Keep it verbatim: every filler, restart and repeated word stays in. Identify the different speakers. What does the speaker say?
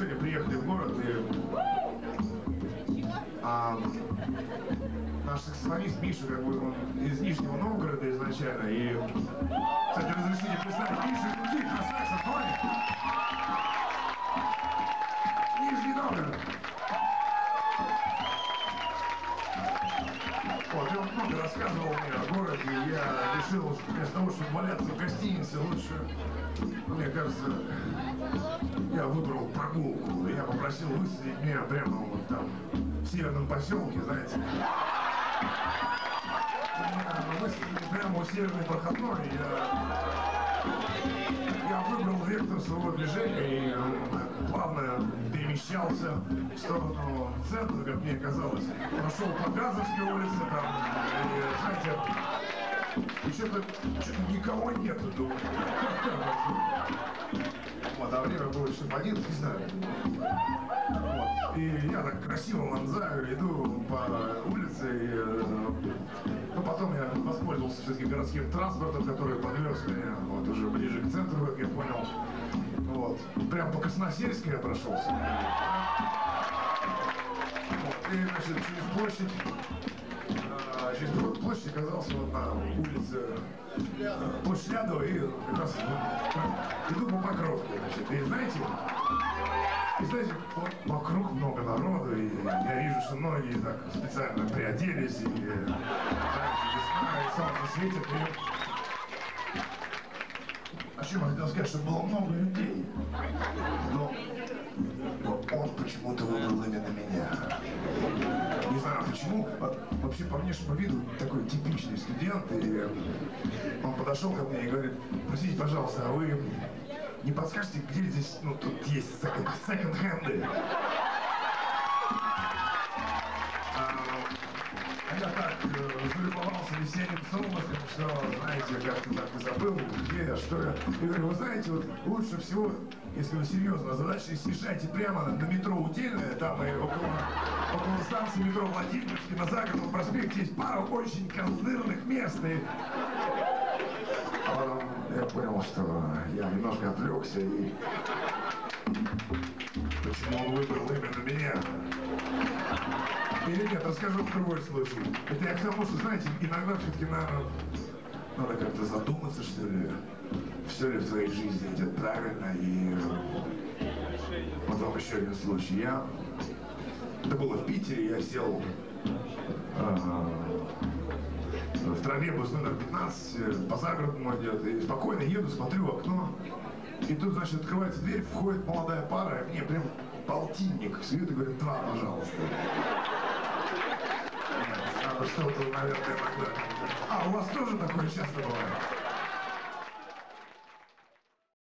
Speaker 1: сегодня приехали в город, и а, наш саксофонист Миша, как бы, он из Нижнего Новгорода изначально, и, кстати, разрешите представить Миша Кузик на саксофоне. Нижний Новгород. Вот, и он много рассказывал мне о городе, и я решил, что вместо того, чтобы валяться в гостинице, лучше, мне кажется, я выбрал прогулку. Я попросил высадить меня прямо вот там, в северном поселке, знаете. Меня высадили прямо у северной проходной. Я, я выбрал вектор своего движения и плавно перемещался в сторону центра, как мне казалось. Прошел по Газовской улице, там, и, знаете, и что-то, что-то никого нету, думаю. Вот, а время было часов одиннадцать, не знаю. Вот. И я так красиво ланзаю, иду по улице, и ну, потом я воспользовался все-таки городским транспортом, который подвез меня вот, уже ближе к центру, как я понял. Вот. Прям по Красносельской я прошелся. Вот. И, значит, через площадь, а, через площадь оказался вот на улице Площадь Лядова, и как раз вот, иду по Покровке, значит. И знаете, и знаете, вот вокруг много народу, и я вижу, что многие так специально приоделись, и, знаете, весна, и солнце светит, и... О чем я хотел сказать, что было много людей, но, но он почему-то выбрал именно меня. Не знаю почему, вообще по внешнему виду такой типичный студент, и он подошел ко мне и говорит: простите, пожалуйста, а вы не подскажете, где здесь, ну, тут есть секонд-хенды? А я так э, залюбовался весенним солнышком, что, знаете, как-то так и забыл, где я, что я. И говорю: вы знаете, вот лучше всего, если вы серьезно озадачились, езжайте прямо на метро Удельное, там и около, около станции метро Владимирский, на Загородном проспекте есть пара очень козырных мест. И... А потом я понял, что я немножко отвлекся, и почему он выбрал именно меня. Или нет, расскажу другой случай. Это я к тому, что, знаете, иногда все-таки надо, надо как-то задуматься, что ли, все ли в своей жизни идет правильно. И вот вам еще один случай. Я, это было в Питере, я сел а, в троллейбус номер пятнадцать, по Загородному идет, и спокойно еду, смотрю в окно. И тут, значит, открывается дверь, входит молодая пара, и мне прям полтинник сует и говорит: два, пожалуйста. Надо что-то, наверное, иногда. А, у вас тоже такое часто бывает?